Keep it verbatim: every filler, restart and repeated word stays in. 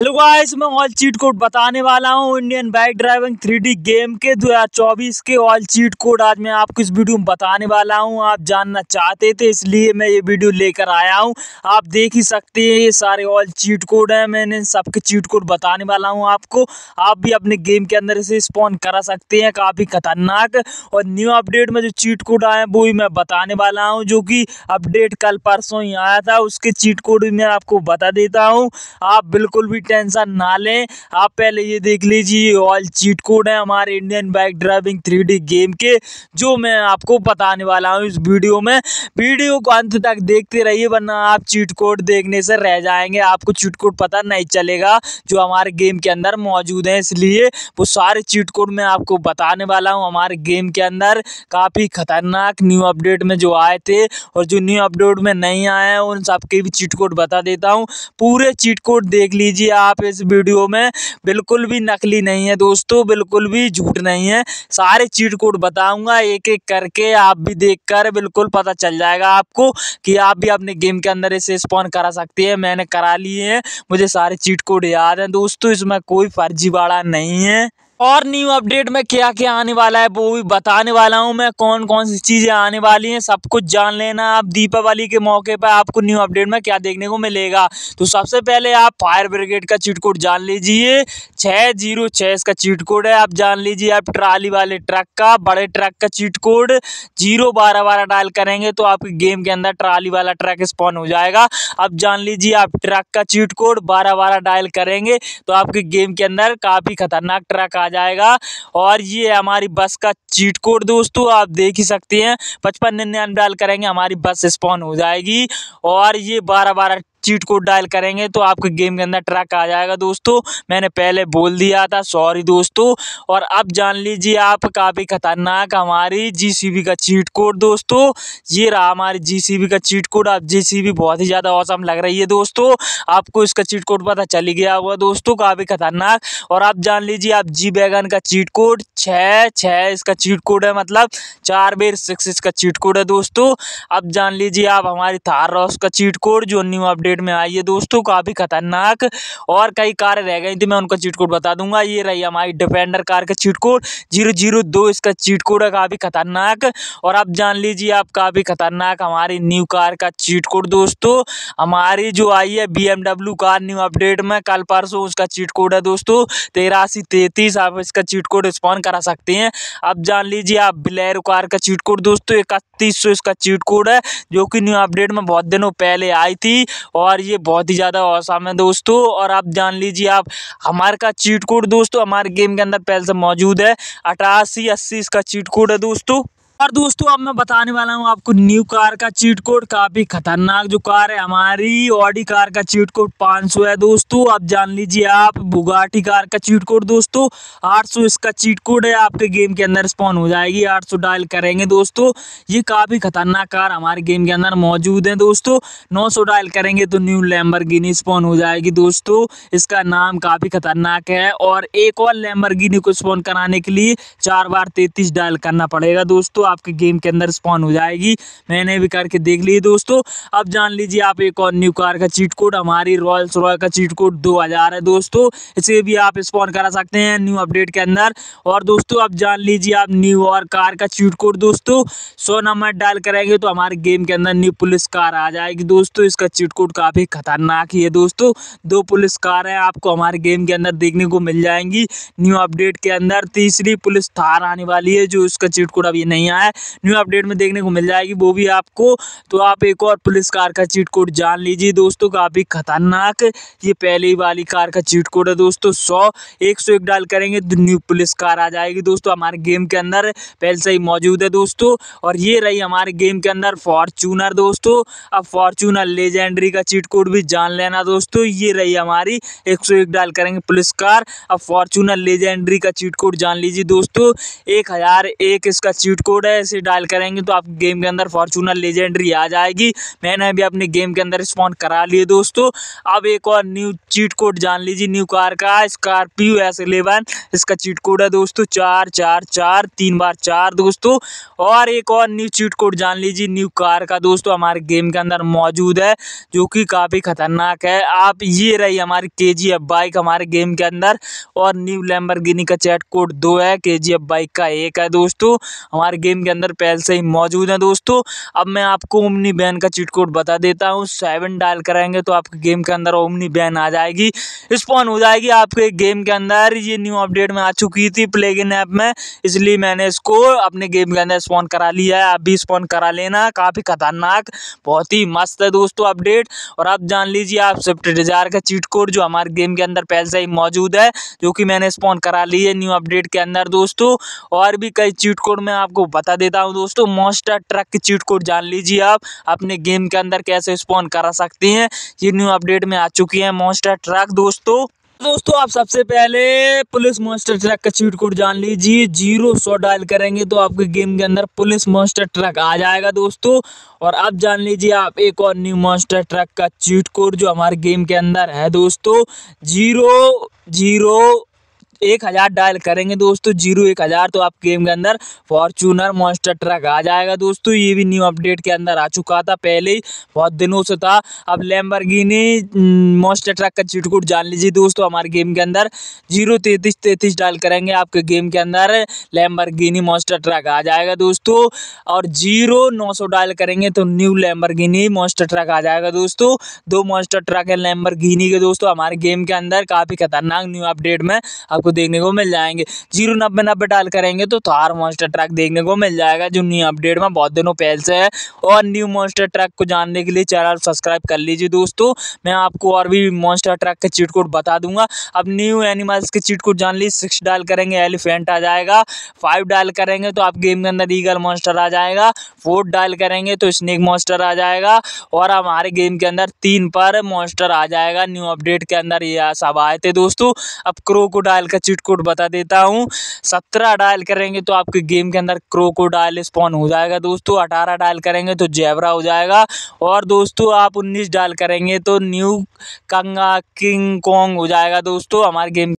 Hello guys, मैं all cheat code बताने वाला हूँ Indian bike driving three D game के दो हज़ार चौबीस के ऑल चीट कोड आज मैं आपको इस वीडियो में बताने वाला हूँ। आप जानना चाहते थे इसलिए मैं ये वीडियो लेकर आया हूँ। आप देख ही सकते हैं ये सारे ऑल चीट कोड हैं। मैंने सबके चीट कोड बताने वाला हूँ आपको। आप भी अपने गेम के अंदर इसे स्पॉन करा सकते हैं, काफ़ी खतरनाक और न्यू अपडेट में जो चीट कोड आए वो ही मैं बताने वाला हूँ, जो कि अपडेट कल परसों ही आया था। उसके चीट कोड भी मैं आपको बता देता हूँ। आप बिल्कुल भी टेंशन ना लें। आप पहले ये देख लीजिए ऑल चीट कोड है हमारे Indian bike driving three D game के, जो मैं आपको बताने वाला हूँ इस वीडियो में। वीडियो को अंत तक देखते रहिए, वरना आप चीट कोड देखने से रह जाएंगे। आपको चीट कोड पता नहीं चलेगा जो हमारे गेम के अंदर मौजूद है, इसलिए वो सारे चीट कोड मैं आपको बताने वाला हूँ। हमारे गेम के अंदर काफ़ी खतरनाक न्यू अपडेट में जो आए थे और जो न्यू अपडेट में नहीं आए हैं उन सबके भी चीट कोड बता देता हूँ। पूरे चीट कोड देख लीजिए आप इस वीडियो में। बिल्कुल भी नकली नहीं है दोस्तों, बिल्कुल भी झूठ नहीं है। सारे चीट कोड बताऊंगा एक एक करके, आप भी देखकर बिल्कुल पता चल जाएगा आपको कि आप भी अपने गेम के अंदर इसे स्पॉन करा सकते हैं। मैंने करा लिए हैं, मुझे सारे चीट कोड याद हैं दोस्तों, इसमें कोई फर्जीवाड़ा नहीं है। और न्यू अपडेट में क्या क्या आने वाला है वो भी बताने वाला हूं मैं। कौन कौन सी चीजें आने वाली हैं सब कुछ जान लेना आप। दीपावली के मौके पर आपको न्यू अपडेट में क्या देखने को मिलेगा, तो सबसे पहले आप फायर ब्रिगेड का चीट कोड जान लीजिए। छः जीरो छः इसका चीट कोड है, आप जान लीजिए। आप ट्राली वाले ट्रक का, बड़े ट्रक का चीट कोड जीरो बारह बारह डायल करेंगे तो आपके गेम के अंदर ट्राली वाला ट्रक स्पॉन हो जाएगा। अब जान लीजिए आप ट्रक का चीट कोड बारह बारह डायल करेंगे तो आपके गेम के अंदर काफी खतरनाक ट्रक जाएगा। और ये हमारी बस का चीट कोड दोस्तों, आप देख ही सकते हैं। पचपन निन्यानवे डायल करेंगे हमारी बस स्पॉन हो जाएगी। और ये बारह बारह चीट कोड डायल करेंगे तो आपके गेम के अंदर ट्रक आ जाएगा दोस्तों। मैंने पहले बोल दिया था, सॉरी दोस्तों। और अब जान लीजिए आप काफ़ी खतरनाक हमारी जीसीबी का चीट कोड दोस्तों। ये रहा हमारी जीसीबी का चीट कोड। अब जीसीबी बहुत ही ज़्यादा औसम लग रही है दोस्तों, आपको इसका चीट कोड पता चल गया होगा दोस्तों, काफ़ी खतरनाक। और आप जान लीजिए आप जी वैगन का चीट कोड छः छः इसका चीट कोड है, मतलब चार बेर सिक्स इसका चीट कोड है दोस्तों। अब जान लीजिए आप हमारी थार रॉस का चीट कोड जो न्यू अपडेट में आई है दोस्तों, काफी खतरनाक। और कई कार रह गई थी, मैं उनका चीट कोड बता दूंगा। ये रही हमारी डिफेंडर कार का चीट कोड जीरो जीरो दो इसका चीट कोड है, काफी खतरनाक। और अब जान लीजिए आप काफी खतरनाक हमारी न्यू कार का चीट कोड दोस्तों, हमारी जो आई है बीएमडब्ल्यू कार न्यू अपडेट में कल परसों, उसका चीट कोड है दोस्तों तेरासी तैतीस। आप इसका चीट कोड स्पॉन करा सकते हैं। अब जान लीजिए आप बिलेरो कार का चीट कोड दोस्तों इकतीस सौ इसका चीट कोड है, जो कि न्यू अपडेट में बहुत दिनों पहले आई थी और ये बहुत ही ज़्यादा औसम है दोस्तों। और आप जान लीजिए आप हमारे का चीट कोड दोस्तों हमारे गेम के अंदर पहले से मौजूद है, अठासी अस्सी इसका चीट कोड है दोस्तों। और दोस्तों अब मैं बताने वाला हूँ आपको न्यू कार का चीट कोड, काफ़ी खतरनाक जो कार है हमारी ऑडी कार का चीट कोड पाँच सौ है दोस्तों। अब जान लीजिए आप बुगाटी कार का चीट कोड दोस्तों आठ सौ इसका चीट कोड है, आपके गेम के अंदर स्पॉन हो जाएगी। आठ सौ डायल करेंगे दोस्तों, ये काफ़ी खतरनाक कार हमारे गेम के अंदर मौजूद है दोस्तों। नौ सौ डायल करेंगे तो न्यू लैम्बोर्गिनी स्पॉन हो जाएगी दोस्तों, इसका नाम काफ़ी खतरनाक है। और एक और लैम्बोर्गिनी को स्पॉन कराने के लिए चार बार तैतीस डायल करना पड़ेगा दोस्तों, आपके गेम के अंदर स्पॉन हो जाएगी। मैंने भी करके देख ली दोस्तों। अब जान लीजिए आप एक और न्यू कार का चीट कोड हमारी रॉयल्स रॉय का चीट कोड दो हज़ार है दोस्तों, इसे भी आप स्पॉन करा सकते हैं न्यू अपडेट के अंदर। और दोस्तों अब जान लीजिए आप न्यू और कार का चीट कोड दोस्तों सौ नंबर डायल करेंगे तो हमारे गेम के अंदर न्यू पुलिस कार आ जाएगी दोस्तों। इसका चीट कोड काफ़ी खतरनाक ही है दोस्तों। दो पुलिस कार है आपको हमारे गेम के अंदर देखने को मिल जाएंगी न्यू अपडेट के अंदर। तीसरी पुलिस थार आने वाली है, जो इसका चीट कोड अभी नहीं आया, न्यू अपडेट में देखने को मिल जाएगी वो भी आपको। तो आप एक और पुलिस कार का चीट कोड जान लीजिए दोस्तों, काफ़ी खतरनाक। ये पहली वाली कार का चीट कोड है दोस्तों सौ एक सौ एक डायल करेंगे तो न्यू पुलिस कार आ जाएगी दोस्तों, हमारे गेम के अंदर पहले से ही मौजूद है दोस्तों। और ये रही हमारे गेम के अंदर फॉर्च्यूनर दोस्तों। अब फॉर्च्यूनर लेजेंडरी का चीट कोड भी जान लेना दोस्तों। ये रही हमारी एक सौ एक डायल करेंगे पुलिस कार। अब फॉर्च्यूनर लेजेंडरी का चीट कोड जान लीजिए दोस्तों, एक हज़ार एक इसका चीट कोड कोड है, इसे डायल करेंगे तो आपके गेम के अंदर फॉर्च्यूनर लेजेंडरी आ जाएगी। मैंने अभी अपने गेम के अंदर स्पॉन करा लिए दोस्तों। अब एक और न्यू चीट कोड जान लीजिए न्यू कार का, स्कॉर्पियो एस इलेवन, इसका चीट कोड है दोस्तों चार चार चार तीन बार चार दोस्तों। और एक और न्यू चीट कोड जान लीजिए न्यू कार का दोस्तों, हमारे गेम के अंदर मौजूद है, जो कि काफ़ी खतरनाक है। आप ये रही हमारी के जी एफ बाइक हमारे गेम के अंदर, और न्यू लैम्बोर्गिनी का चैट कोड दो है, के जी एफ बाइक का एक है दोस्तों, हमारे गेम के अंदर पहले से ही मौजूद है दोस्तों। अब मैं आपको ओमनी बैन का चीट कोड बता देता हूँ। सेवन डायल करेंगे तो आपके गेम के अंदर ओमनी बैन आ जाएगी, स्पॉन हो जाएगी आपके गेम के अंदर। ये न्यू अपडेट में आ चुकी थी प्लेगइन ऐप में, इसलिए मैंने इसको अपने गेम के अंदर स्पॉन करा लिया है। आप भी स्पॉन करा लेना, काफ़ी खतरनाक बहुत ही मस्त है दोस्तों अपडेट। और आप जान लीजिए आप स्विफ्ट डिजायर का चीट कोड जो हमारे गेम के अंदर पहले से ही मौजूद है, जो कि मैंने स्पॉन करा ली है न्यू अपडेट के अंदर दोस्तों। और भी कई चीट कोड मैं आपको बता देता हूँ दोस्तों। मॉन्स्टर ट्रक की चीट कोड जान लीजिए आप अपने गेम के अंदर कैसे स्पॉन करा सकते हैं, ये न्यू अपडेट में आ चुकी है मॉन्स्टर ट्रक दोस्तों। दोस्तों आप सबसे पहले पुलिस मॉन्स्टर ट्रक का चीट कोड जान लीजिए, जीरो सौ डायल करेंगे तो आपके गेम के अंदर पुलिस मॉन्स्टर ट्रक आ जाएगा दोस्तों। और अब जान लीजिए आप एक और न्यू मॉन्स्टर ट्रक का चीट कोड जो हमारे गेम के अंदर है दोस्तों, जीरो जीरो एक हज़ार डायल करेंगे दोस्तों, जीरो एक हज़ार तो आप गेम के अंदर फॉर्च्यूनर मॉन्स्टर ट्रक आ जाएगा दोस्तों। ये भी न्यू अपडेट के अंदर आ चुका था, पहले ही बहुत दिनों से था। अब लैम्बोर्गिनी मॉन्स्टर ट्रक का चीट कोड जान लीजिए दोस्तों, हमारे गेम के अंदर जीरो तैंतीस तैंतीस डायल करेंगे आपके गेम के अंदर लैम्बोर्गिनी मॉन्स्टर ट्रक आ जाएगा दोस्तों। और जीरो नौ सौ डायल करेंगे तो न्यू लैम्बोर्गिनी मॉन्स्टर ट्रक आ जाएगा दोस्तों। दो मॉन्स्टर ट्रक है लैम्बोर्गिनी के दोस्तों हमारे गेम के अंदर, काफ़ी खतरनाक न्यू अपडेट में आपको देखने को मिल जाएंगे। जीरो नब्बे नब्बे डाल करेंगे तो थार मॉन्स्टर ट्रक देखने को मिल जाएगा, जो न्यू अपडेट में बहुत दिनों पहले से है। और न्यू मॉन्स्टर ट्रक को जानने के लिए चैनल सब्सक्राइब कर लीजिए दोस्तों। मैं आपको और भी मॉन्स्टर ट्रक के चीट कोड बता दूंगा। अब न्यू एनिमल्स के चीट कोड जान लीजिए, सिक्स डाल करेंगे एलिफेंट आ जाएगा, फाइव डायल करेंगे तो आप गेम के अंदर ईगल मॉन्स्टर आ जाएगा, फोर डायल करेंगे तो स्नेक मॉन्स्टर आ जाएगा, और हमारे गेम के अंदर तीन पर मॉन्स्टर आ जाएगा। न्यू अपडेट के अंदर ये सब आए थे दोस्तों। अब क्रोकोडाइल चीट कोड बता देता हूँ, सत्रह डायल करेंगे तो आपके गेम के अंदर क्रोकोडाइल स्पॉन हो जाएगा दोस्तों, अठारह डायल करेंगे तो जेब्रा हो जाएगा, और दोस्तों आप उन्नीस डायल करेंगे तो न्यू कंगा किंग कॉन्ग हो जाएगा दोस्तों हमारे गेम